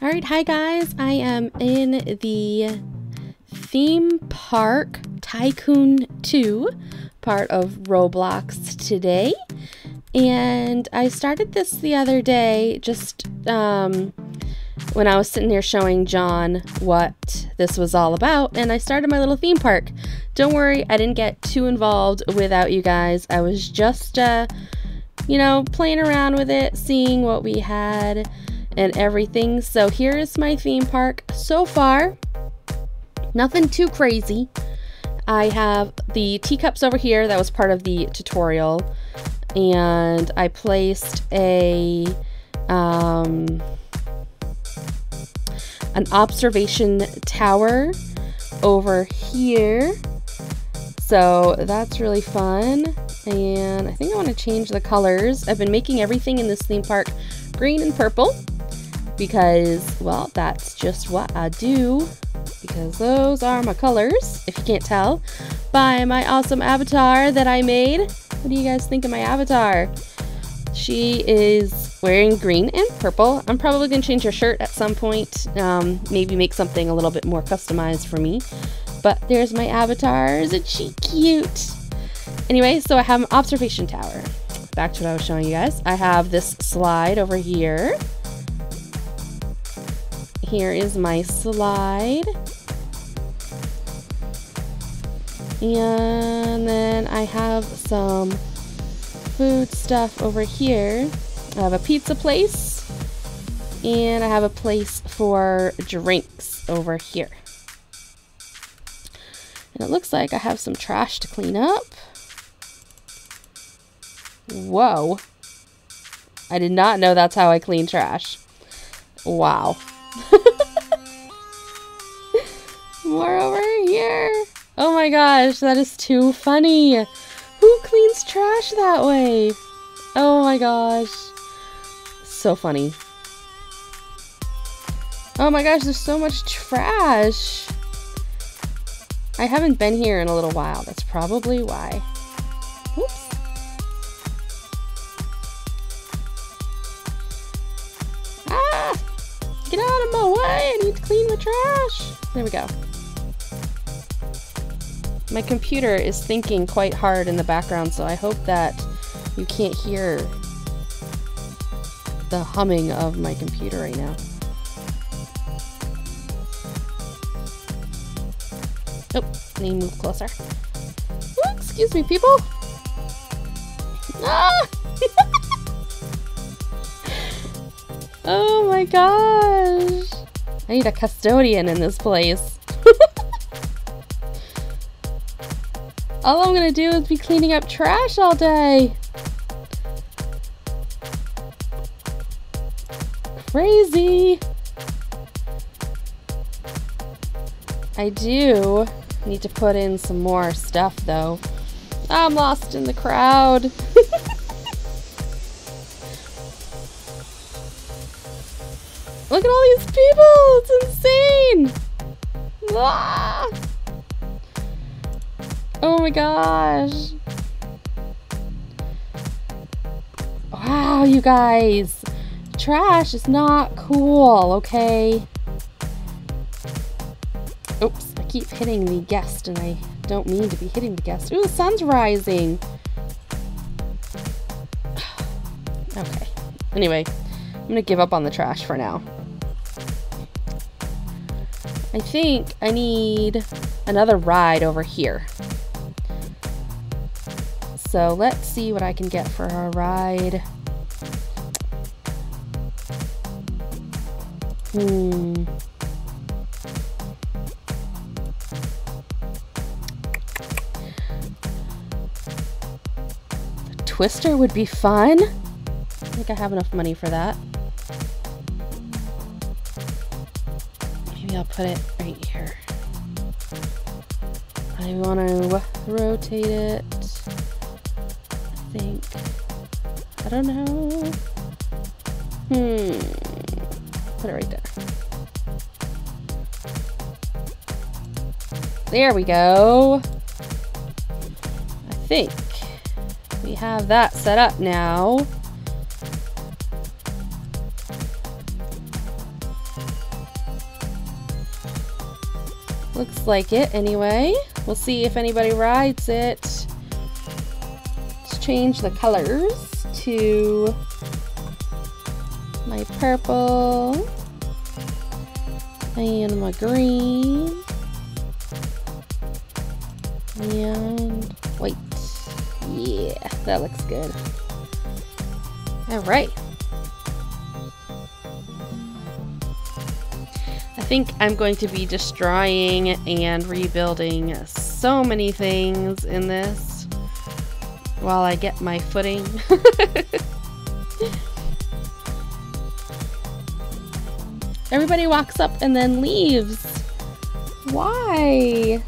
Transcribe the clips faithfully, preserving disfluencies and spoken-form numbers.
All right, hi guys. I am in the Theme Park Tycoon two part of Roblox today. And I started this the other day just um, when I was sitting here showing John what this was all about. And I started my little theme park. Don't worry, I didn't get too involved without you guys. I was just, uh, you know, playing around with it, seeing what we had and everything. So here's my theme park so far. Nothing too crazy. I have the teacups over here. That was part of the tutorial. And I placed a um, an observation tower over here. So that's really fun. And I think I want to change the colors. I've been making everything in this theme park green and purple because, well, that's just what I do, because those are my colors, if you can't tell by my awesome avatar that I made. What do you guys think of my avatar? She is wearing green and purple. I'm probably going to change her shirt at some point, um, maybe make something a little bit more customized for me. But there's my avatar. Isn't she cute? Anyway, so I have an observation tower. Back to what I was showing you guys. I have this slide over here. Here is my slide. And then I have some food stuff over here. I have a pizza place. And I have a place for drinks over here. And it looks like I have some trash to clean up. Whoa. I did not know that's how I clean trash. Wow. More over here. Oh my gosh, that is too funny. Who cleans trash that way? Oh my gosh. So funny. Oh my gosh, there's so much trash. I haven't been here in a little while. That's probably why. Oops. Ah! Get out of my way! I need to clean the trash. There we go. My computer is thinking quite hard in the background, so I hope that you can't hear the humming of my computer right now. Oh, I need to move closer. Ooh, excuse me, people. Ah! Oh my gosh. I need a custodian in this place. All I'm gonna do is be cleaning up trash all day. Crazy. I do need to put in some more stuff though. I'm lost in the crowd. Look at all these people! It's insane! Ah! Oh my gosh! Wow, you guys! Trash is not cool, okay? Oops, I keep hitting the guest and I don't mean to be hitting the guest. Ooh, the sun's rising! Okay. Anyway, I'm gonna give up on the trash for now. I think I need another ride over here. So let's see what I can get for a ride. Hmm. The Twister would be fun. I think I have enough money for that. Maybe I'll put it right here. I want to rotate it. I think. I don't know. Hmm. Put it right there. There we go. I think we have that set up now. Looks like it anyway. We'll see if anybody rides it. Let's change the colors to my purple and my green and white. Yeah, that looks good. All right. I think I'm going to be destroying and rebuilding so many things in this while I get my footing. Everybody walks up and then leaves. Why?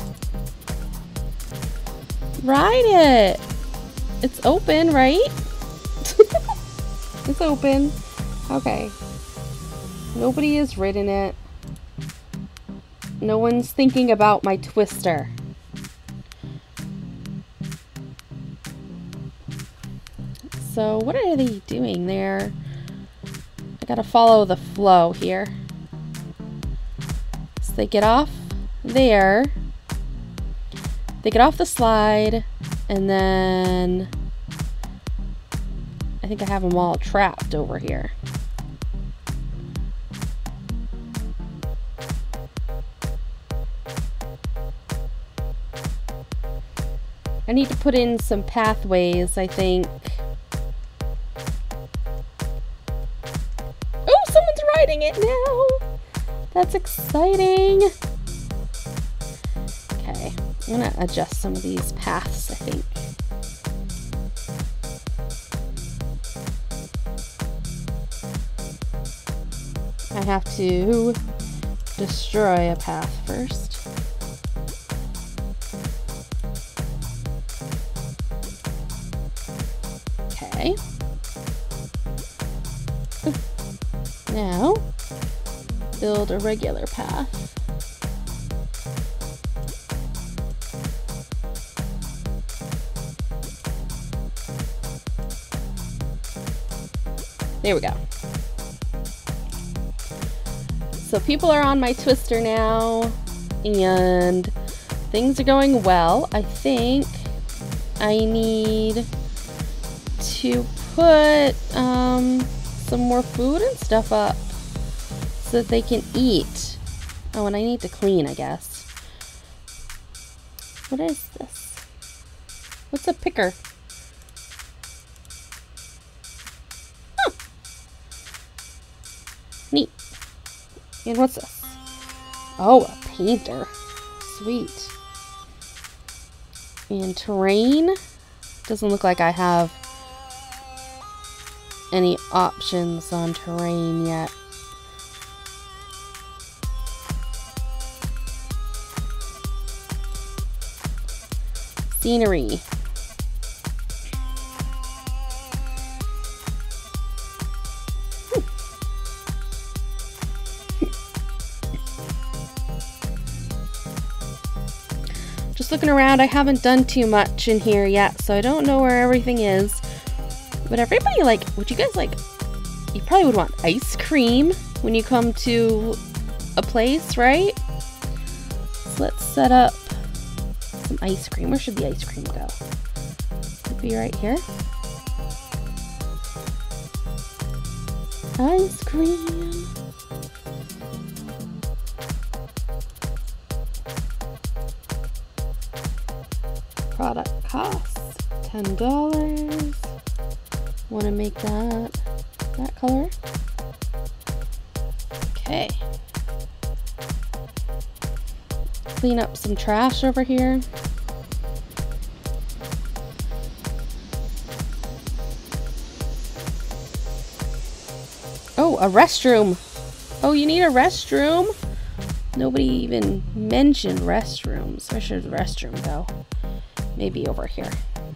Ride it. It's open, right? It's open. Okay. Nobody has ridden it. No one's thinking about my twister. So what are they doing there? I gotta follow the flow here. So they get off there. They get off the slide, and then I think I have them all trapped over here. I need to put in some pathways, I think. Oh, someone's riding it now! That's exciting! Okay, I'm gonna adjust some of these paths, I think. I have to destroy a path first. Okay. Now, build a regular path. There we go. So people are on my twister now, and things are going well. I think I need to put um, some more food and stuff up so that they can eat. Oh, and I need to clean, I guess. What is this? What's a picker? Huh. Neat. And what's this? Oh, a painter. Sweet. And terrain. Doesn't look like I have any options on terrain yet. Scenery. Just looking around, I haven't done too much in here yet, so I don't know where everything is. But everybody, like, would you guys like, you probably would want ice cream when you come to a place, right? So let's set up some ice cream. Where should the ice cream go? It'd be right here. Ice cream. Product costs ten dollars. Want to make that that color. Okay. Clean up some trash over here. Oh, a restroom. Oh, you need a restroom? Nobody even mentioned restrooms. Where should the restroom go? Maybe over here.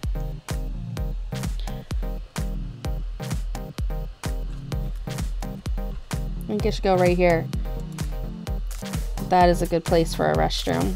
I think it should go right here. That is a good place for a restroom.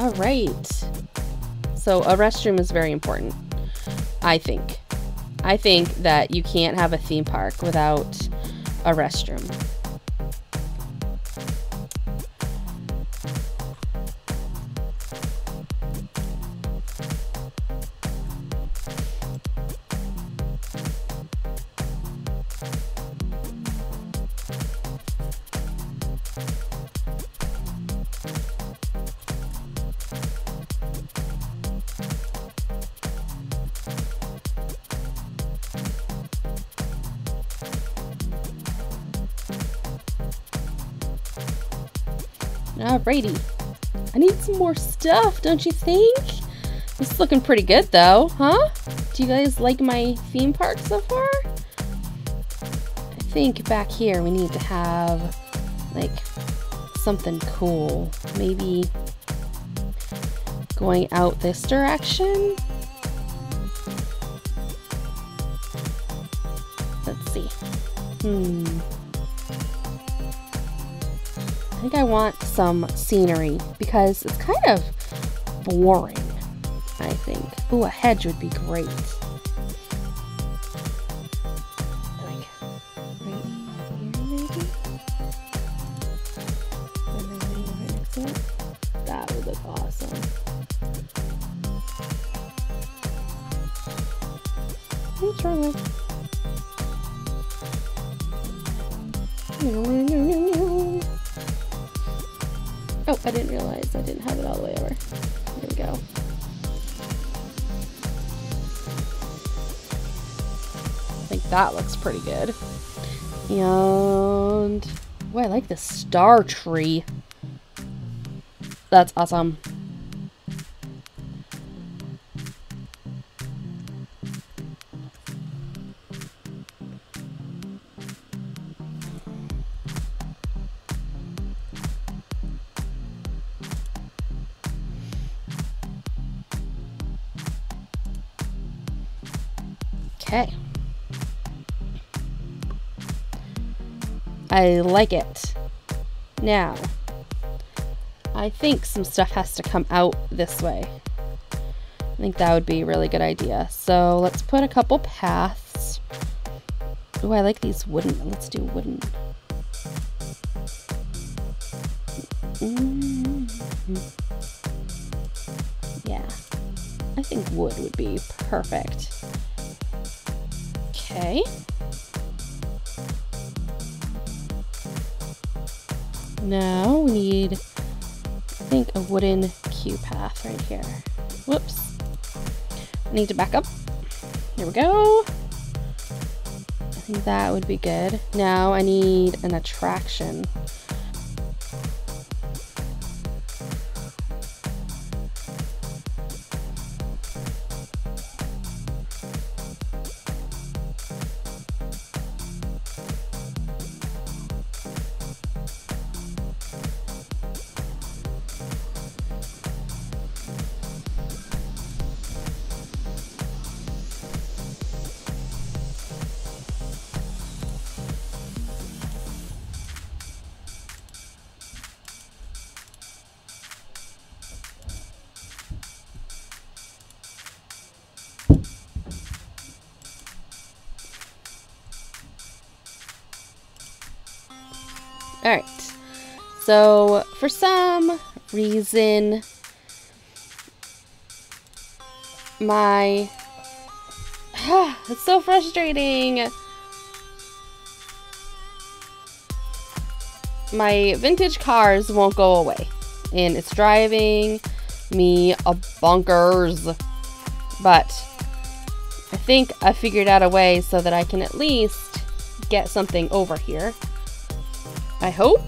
All right. So a restroom is very important, I think. I think that you can't have a theme park without a restroom. Alrighty. I need some more stuff, don't you think? It's looking pretty good though, huh? Do you guys like my theme park so far? I think back here we need to have like something cool. Maybe going out this direction? Let's see. Hmm. I think I want some scenery because it's kind of boring, I think. Ooh, a hedge would be great. Like, right here, maybe? And then right next to it? That would look awesome. What's wrong with Oh, I didn't realize I didn't have it all the way over. There we go. I think that looks pretty good. And, oh, I like the star tree. That's awesome. Okay. I like it. Now, I think some stuff has to come out this way. I think that would be a really good idea. So let's put a couple paths. Oh, I like these wooden. Let's do wooden. Mm-hmm. Yeah. I think wood would be perfect. Okay. Now we need, I think, a wooden queue path right here. Whoops. I need to back up. There we go. I think that would be good. Now I need an attraction. Alright, so for some reason, my, it's so frustrating, my vintage cars won't go away, and it's driving me a bonkers, but I think I figured out a way so that I can at least get something over here. I hope.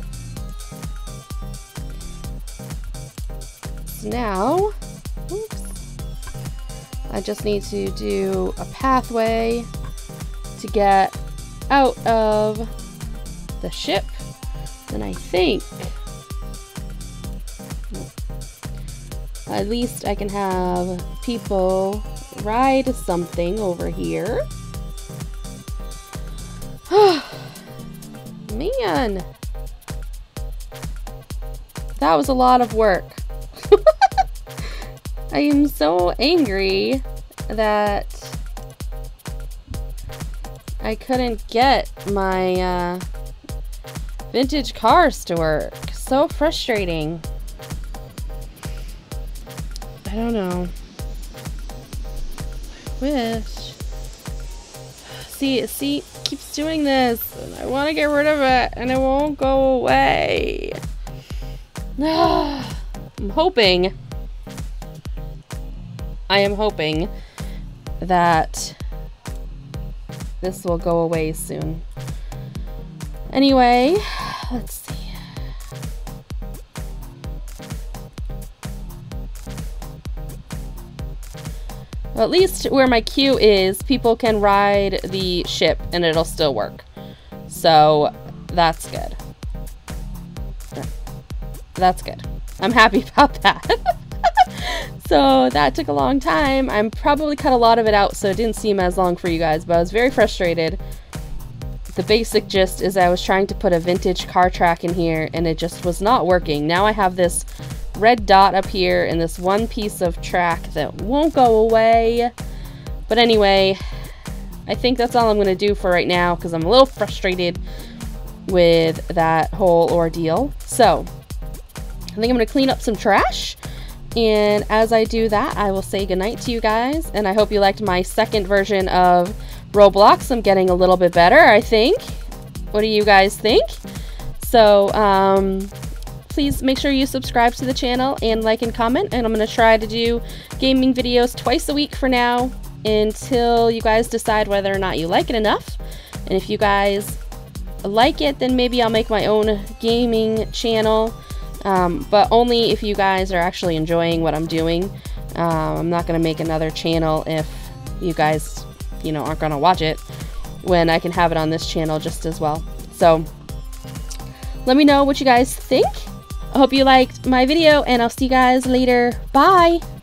So now, oops, I just need to do a pathway to get out of the ship. And I think at least I can have people ride something over here. Man, that was a lot of work. I am so angry that I couldn't get my uh, vintage cars to work. So frustrating. I don't know. I wish. See, see, it keeps doing this, and I want to get rid of it, and it won't go away. I'm hoping. I am hoping that this will go away soon. Anyway, let's see. Well, at least where my queue is, people can ride the ship and it'll still work. So that's good. That's good. I'm happy about that. So that took a long time. I'm probably cut a lot of it out so it didn't seem as long for you guys, but I was very frustrated. The basic gist is I was trying to put a vintage car track in here and it just was not working. Now I have this red dot up here and this one piece of track that won't go away. But anyway, I think that's all I'm going to do for right now because I'm a little frustrated with that whole ordeal. So I think I'm going to clean up some trash, and as I do that I will say goodnight to you guys, and I hope you liked my second version of Roblox. I'm getting a little bit better, I think. What do you guys think? So um please make sure you subscribe to the channel and like and comment, and I'm going to try to do gaming videos twice a week for now until you guys decide whether or not you like it enough. And if you guys like it, then maybe I'll make my own gaming channel, um, but only if you guys are actually enjoying what I'm doing. Um, I'm not going to make another channel if you guys, you know, aren't going to watch it, when I can have it on this channel just as well. So let me know what you guys think. I hope you liked my video, and I'll see you guys later. Bye!